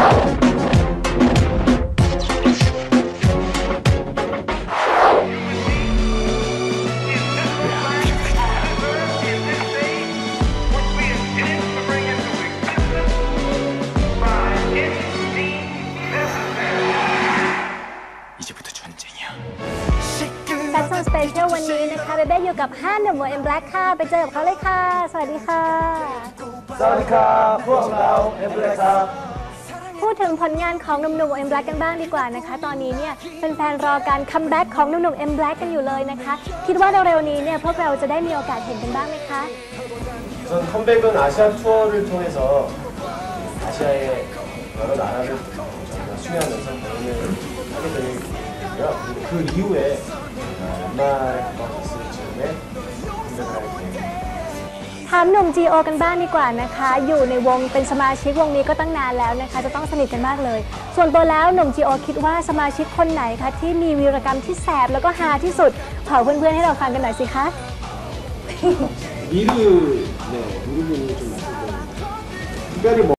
แฟชั่นสเปเชียลวันนี้นะคะเบเบ้อยู่กับ5 หนุ่มวง M Black ค่ะไปเจอกับเขาเลยค่ะสวัสดีค่ะสวัสดีครับพวกเรา M Black ครับพูดถึงผลงานของหนุ่มๆวง M Black กันบ้างดีกว่านะคะตอนนี้เนี่ยแฟนๆรอการคัมแบ็กของหนุ่มๆ M Black กันอยู่เลยนะคะคิดว่าเร็วๆนี้เนี่ยพวกเราจะได้มีโอกาสเห็นกันบ้างไหมคะ 우선 컴백은 아시아 투어를 통해서 아시아의 여러 나라를 저희가 수행하면서 공연을 하게 되고요. 그 이후에 연말과 있을 즈음에 컴백을 할 계획입니다. ถามหนุ่ม G.O กันบ้างดีกว่านะคะอยู่ในวงเป็นสมาชิกวงนี้ก็ตั้งนานแล้วนะคะจะต้องสนิทกันมากเลยส่วนตัวแล้วหนุ่ม G.O คิดว่าสมาชิกคนไหนคะที่มีวีรกรรมที่แสบแล้วก็ฮาที่สุดเผาเพื่อนๆให้เราฟังกันหน่อยสิคะ 미르 네 미르분이 좀 말씀드립니다. 특별히 뭐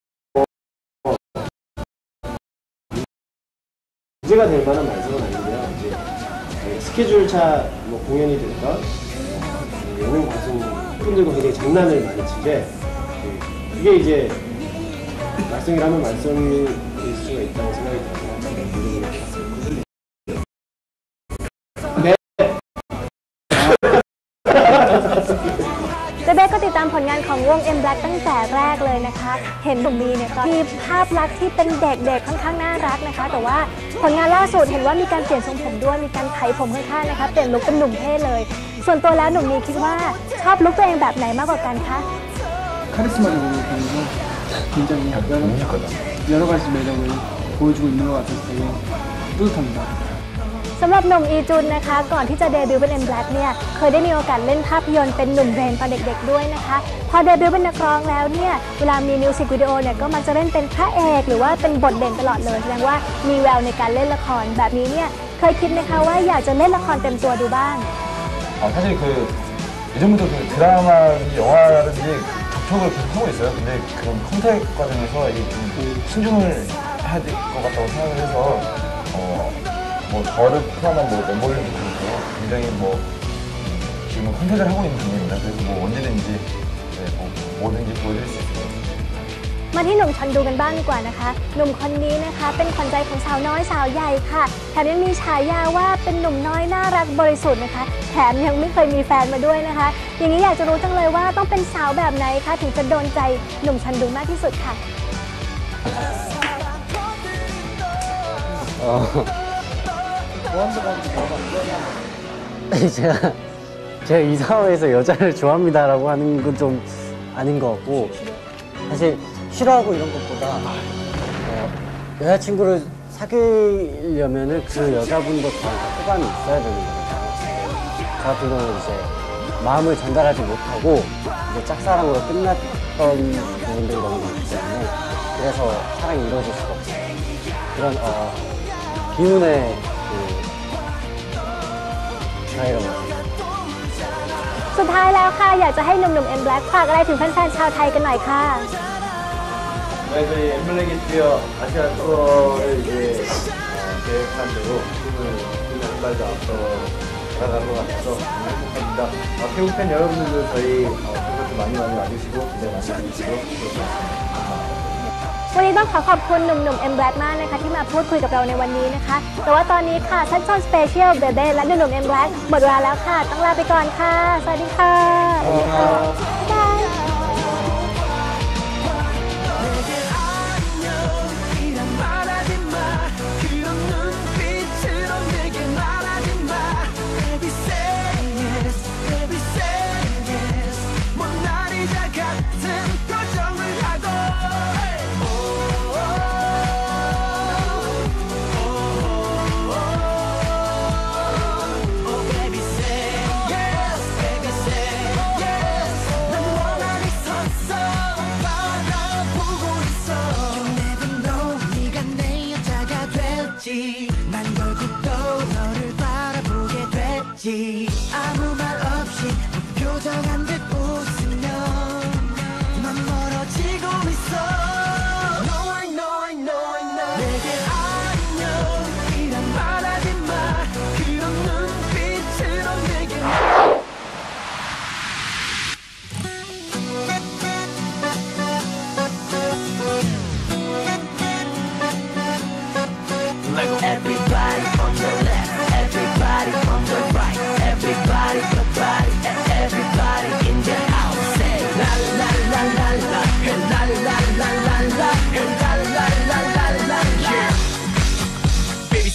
문제가 될 만한 말씀은 아닌데요. 이제 스케줄차 뭐 공연이 됐던 예능 방송 분들과 굉장히 장난을 많이 치게 그게 이제 말썽이라면 말썽일 수가 있다고 생각이 들어서 네. เบเบ้ก็ติดตามผลงานของวง M Black ตั้งแต่แรกเลยนะคะเห็นหนุ่มบีเนี่ยก็มีภาพลักษณ์ที่เป็นเด็กๆค่อนข้างน่ารักนะคะแต่ว่าผลงานล่าสุดเห็นว่ามีการเปลี่ยนทรงผมด้วยมีการไถผมข้างๆนะคะเปลี่ยนลุคเป็นหนุ่มเท่เลยส่วนตัวแล้วหนุ่มบีคิดว่าชอบลุคตัวเองแบบไหนมากกว่ากันคะ 카리스마를 보여주면서 굉장히 여러 가지 매력을 보여주고 있는 것 같아서 되게 뿌듯합니다. สำหรับหนุ่มอีจุนนะคะก่อนที่จะเดบิวต์เป็น M Black เนี่ยเคยได้มีโอกาสเล่นภาพยนตร์เป็นหนุ่มเรนตอนเด็กๆด้วยนะคะพอเดบิวต์เป็นนักร้องแล้วเนี่ยเวลามีมิวสิกวิดีโอเนี่ยก็มักจะเล่นเป็นพระเอกหรือว่าเป็นบทเด่นตลอดเลยแสดงว่ามีแววในการเล่นละครแบบนี้เนี่ยเคยคิดไหมคะว่าอยากจะเล่นละครเต็มตัวดูบ้าง 사실 그 예전부터 그 드라마든지 영화든지 접촉을 계속 하고 있어요. 근데 그런 컨택 과정에서 이게 좀 신중을 해야 될 것 같다고 생각을 해서 뭐 저를 포함한 뭐 멤버들도 그렇고 굉장히 뭐 지금 컨택을 하고 있는 중입니다. 그래서 뭐 언제든지 네, 뭐 뭐든지 보여드릴 수 있어요. มาที่หนุ่มชอนดูกันบ้างดีกว่านะคะหนุ่มคนนี้นะคะเป็นขวัญใจของสาวน้อยสาวใหญ่ค่ะแถมยังมีฉายาว่าเป็นหนุ่มน้อยน่ารักบริสุทธิ์นะคะแถมยังไม่เคยมีแฟนมาด้วยนะคะอย่างนี้อยากจะรู้จังเลยว่าต้องเป็นสาวแบบไหนคะถึงจะโดนใจหนุ่มชอนดูมากที่สุดค่ะ 제가 이 상황에서 여자를 좋아합니다라고 하는 건 좀 아닌 것 같고 사실 싫어하고 이런 것보다 여자친구를 사귀려면은 그 여자분도 저한테 호감이 있어야 되는 거거든요. 저 같은 경우는 이제 마음을 전달하지 못하고 이제 짝사랑으로 끝났던 부분들이 너무 많기 때문에 그래서 사랑이 이루어질 수가 없어요. 그런 비운의 차이라고 생각합니다. สุดท้ายแล้วค่ะอยากจะให้หนุ่มๆ M Black ฝากอะไรถึงแฟนๆชาวไทยกันหน่อยค่ะ 네, 저희 M Black이 드디어 아시아 투어를 이제 계획한 대로 팀을 한 발도 앞서 나가는 것 같아서 행복합니다. 태국 팬 여러분들도 저희 콘서트 많이 와주시고 기대 많이 해주시고 그렇습니다. วันนี้ต้องขอบคุณหนุ่มๆ M Black มากนะคะที่มาพูดคุยกับเราในวันนี้นะคะแต่ว่าตอนนี้ค่ะชั้นชอนสเปเชียลเบเบ้และหนุ่มๆ M Black หมดเวลาแล้วค่ะต้องลาไปก่อนค่ะสวัสดีค่ะบ๊ายบาย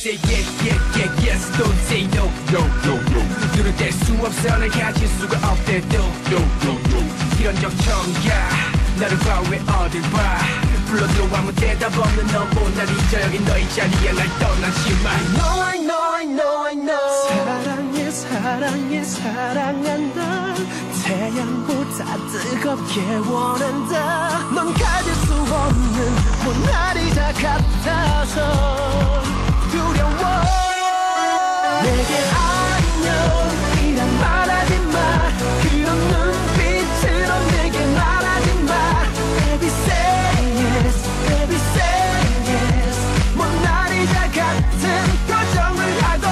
say yes yes yes yes don't say no no no no 눈을 뗄 수 없어 날 가질 수가 없대도 no no no 이런 적 처음이야 나를 봐 왜 어딜 봐 불러도 아무 대답 없는 너 못난 잊어 여기 너의 자리에 날 떠나지 마 I know I know I know I know 사랑해 사랑해 사랑한다 태양보다 뜨겁게 원한다 넌 가질 수 없는 모나리자 같아서 두려워 내게 안녕이란 말하지 마 그런 눈빛으로 내게 말하지 마 Baby say yes Baby say yes 모나리자 같은 표정을 하고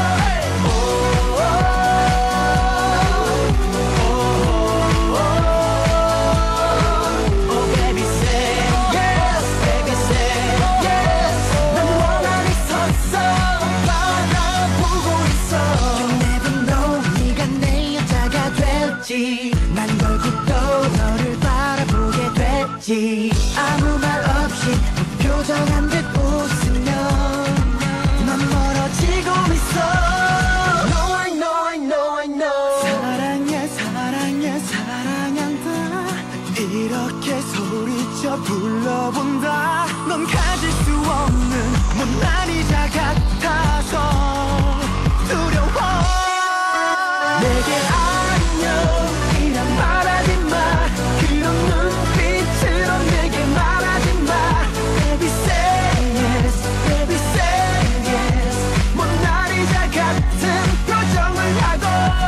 난 결국 또 너를 바라보게 됐지 아무 말 없이 무표정한 듯 웃으며 넌 멀어지고 있어 No I know I know I know 사랑해 사랑해 사랑한다 이렇게 소리쳐 불러본다 넌 가질 수 없는 모나리자 같아서 두려워 내게 안녕이란 말하지 마 그런 눈빛으로 내게 말하지 마 Baby say yes Baby say yes 모나리자 같은 표정을 하고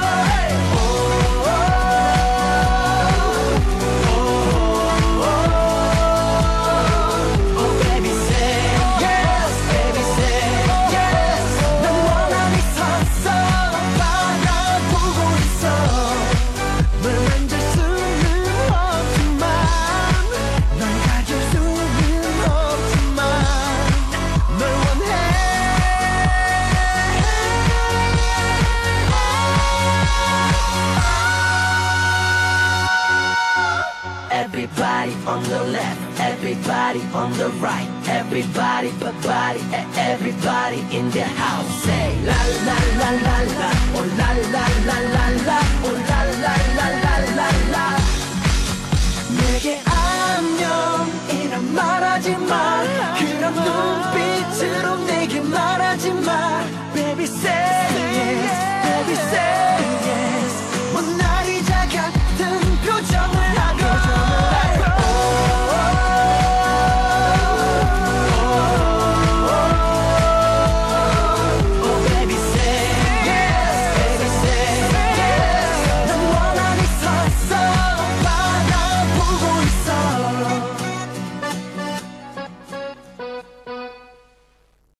Oh baby say yes Baby say yes 난 원한이 섰어 바라보고 있어 널 만질 수는 없지만 널 가질 수는 없지만 널 원해 Everybody on the left, everybody on the right, everybody but body, everybody in the house. Say la la la la la, oh la la la la la, oh la la la la la la. 내게